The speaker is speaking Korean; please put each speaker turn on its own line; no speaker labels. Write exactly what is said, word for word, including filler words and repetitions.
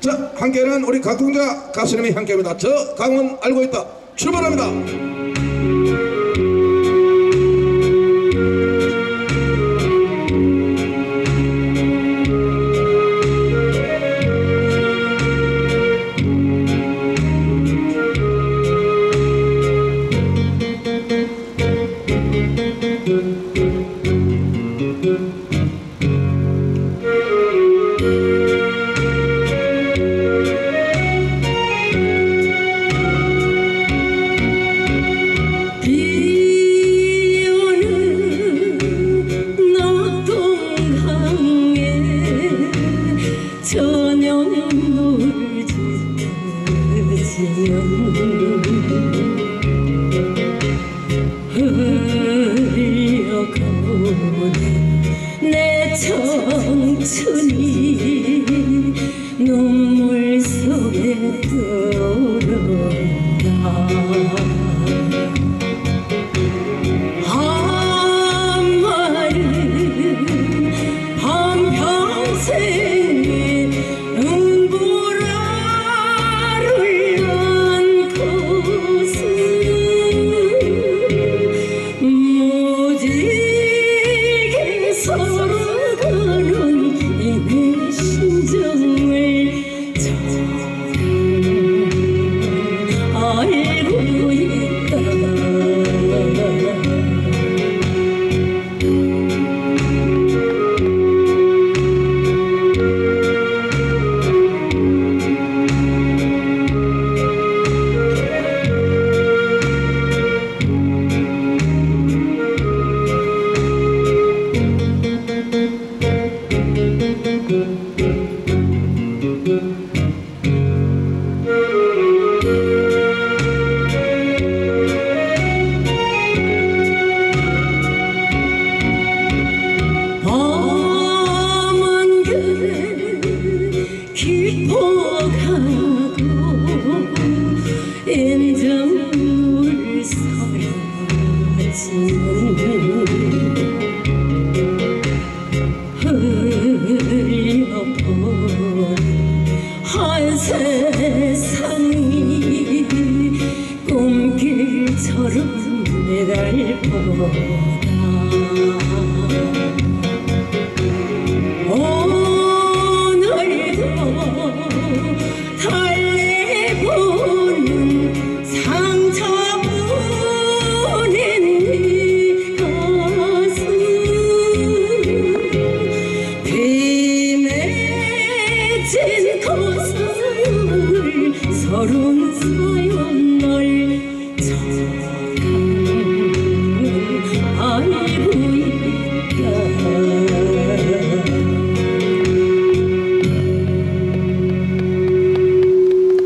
자, 함께하는 우리 각동자 가수님이 함께합니다. 저 강은 알고 있다. 출발합니다.
내 청춘이 눈물 속에 떠오른다. 한마른 한평생의 눈보라를 안고서 무지개 서러가는 이 심정을 알고 있다. 깊어가고 인정물 사라지는 흘려본 한 세상이 꿈길처럼 내날 보다. 달래보는 상처뿐인 네 가슴 비 맺힌 고사를 서른 살